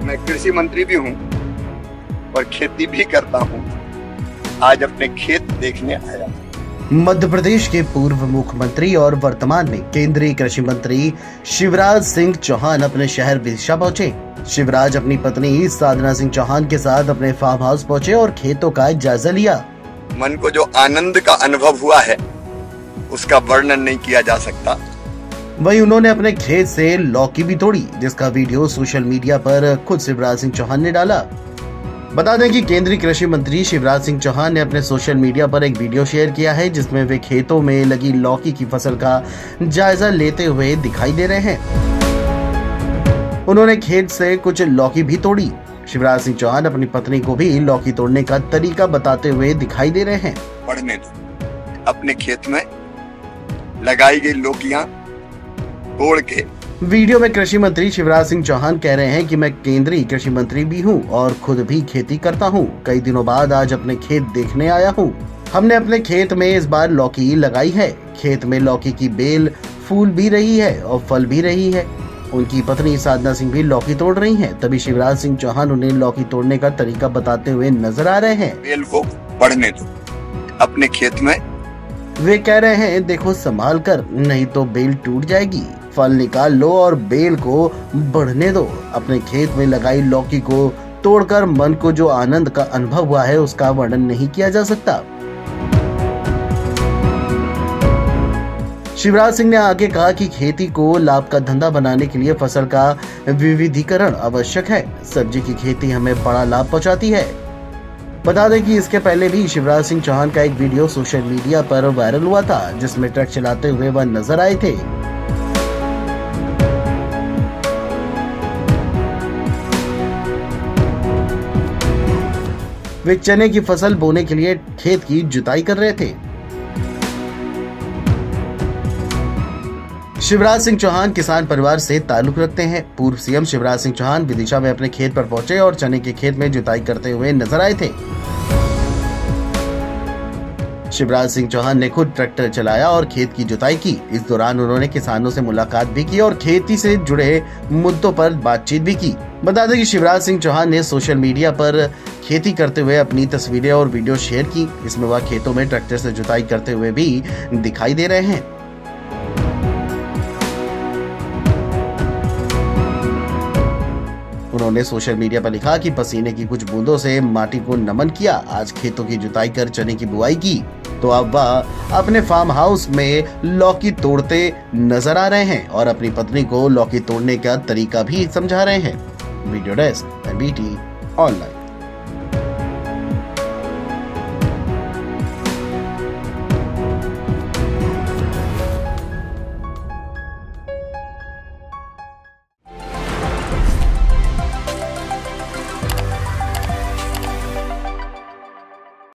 मैं कृषि मंत्री भी हूँ और खेती भी करता हूँ। आज अपने खेत देखने आया। मध्य प्रदेश के पूर्व मुख्यमंत्री और वर्तमान में केंद्रीय कृषि मंत्री शिवराज सिंह चौहान अपने शहर विदिशा पहुंचे। शिवराज अपनी पत्नी साधना सिंह चौहान के साथ अपने फार्म हाउस पहुंचे और खेतों का जायजा लिया। मन को जो आनंद का अनुभव हुआ है उसका वर्णन नहीं किया जा सकता। वहीं उन्होंने अपने खेत से लौकी भी तोड़ी, जिसका वीडियो सोशल मीडिया पर खुद शिवराज सिंह चौहान ने डाला। बता दें कि केंद्रीय कृषि मंत्री शिवराज सिंह चौहान ने अपने सोशल मीडिया पर एक वीडियो शेयर किया है, जिसमें वे खेतों में लगी लौकी की फसल का जायजा लेते हुए दिखाई दे रहे हैं। उन्होंने खेत से कुछ लौकी भी तोड़ी। शिवराज सिंह चौहान अपनी पत्नी को भी लौकी तोड़ने का तरीका बताते हुए दिखाई दे रहे हैं। बढ़ने दो, अपने खेत में लगाई गई लौकियां तोड़ के। वीडियो में कृषि मंत्री शिवराज सिंह चौहान कह रहे हैं कि मैं केंद्रीय कृषि मंत्री भी हूं और खुद भी खेती करता हूं। कई दिनों बाद आज अपने खेत देखने आया हूं। हमने अपने खेत में इस बार लौकी लगाई है। खेत में लौकी की बेल फूल भी रही है और फल भी रही है। उनकी पत्नी साधना सिंह भी लौकी तोड़ रही हैं। तभी शिवराज सिंह चौहान उन्हें लौकी तोड़ने का तरीका बताते हुए नजर आ रहे हैं। बेल को बढ़ने दो, अपने खेत में। वे कह रहे हैं, देखो संभाल कर, नहीं तो बेल टूट जाएगी। फल निकाल लो और बेल को बढ़ने दो। अपने खेत में लगाई लौकी को तोड़कर मन को जो आनंद का अनुभव हुआ है उसका वर्णन नहीं किया जा सकता। शिवराज सिंह ने आगे कहा कि खेती को लाभ का धंधा बनाने के लिए फसल का विविधीकरण आवश्यक है। सब्जी की खेती हमें बड़ा लाभ पहुंचाती है। बता दें कि इसके पहले भी शिवराज सिंह चौहान का एक वीडियो सोशल मीडिया पर वायरल हुआ था, जिसमें ट्रक चलाते हुए वह नजर आए थे। वे चने की फसल बोने के लिए खेत की जुताई कर रहे थे। शिवराज सिंह चौहान किसान परिवार से ताल्लुक रखते हैं। पूर्व सीएम शिवराज सिंह चौहान विदिशा में अपने खेत पर पहुंचे और चने के खेत में जुताई करते हुए नजर आए थे। शिवराज सिंह चौहान ने खुद ट्रैक्टर चलाया और खेत की जुताई की। इस दौरान उन्होंने किसानों से मुलाकात भी की और खेती से जुड़े मुद्दों पर बातचीत भी की। बता दें कि शिवराज सिंह चौहान ने सोशल मीडिया पर खेती करते हुए अपनी तस्वीरें और वीडियो शेयर की। इसमें वह खेतों में ट्रैक्टर से जुताई करते हुए भी दिखाई दे रहे हैं। उन्होंने सोशल मीडिया पर लिखा कि पसीने की कुछ बूंदों से माटी को नमन किया। आज खेतों की जुताई कर चने की बुआई की, तो अब वह अपने फार्म हाउस में लौकी तोड़ते नजर आ रहे हैं और अपनी पत्नी को लौकी तोड़ने का तरीका भी समझा रहे हैं। Video desk NBT online.